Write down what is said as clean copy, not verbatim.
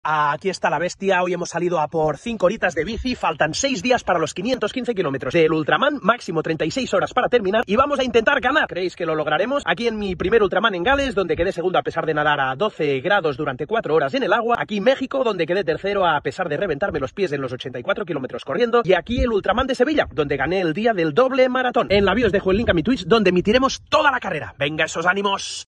Aquí está la bestia, hoy hemos salido a por 5 horitas de bici, faltan 6 días para los 515 kilómetros del Ultraman, máximo 36 horas para terminar y vamos a intentar ganar. ¿Creéis que lo lograremos? Aquí en mi primer Ultraman en Gales, donde quedé segundo a pesar de nadar a 12 grados durante 4 horas en el agua, aquí en México, donde quedé tercero a pesar de reventarme los pies en los 84 kilómetros corriendo, y aquí el Ultraman de Sevilla, donde gané el día del doble maratón. En la bio os dejo el link a mi Twitch, donde emitiremos toda la carrera. ¡Venga, esos ánimos!